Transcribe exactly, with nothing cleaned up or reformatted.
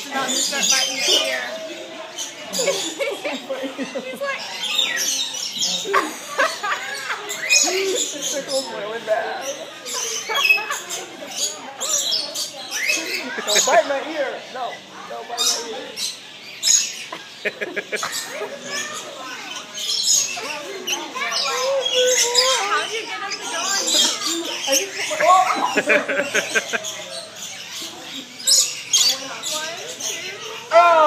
He's about to start biting your ear. He's like... It tickles really bad. Don't bite my ear. No, don't bite my ear. How'd you get up to go on you? I just put my... Oh! Oh!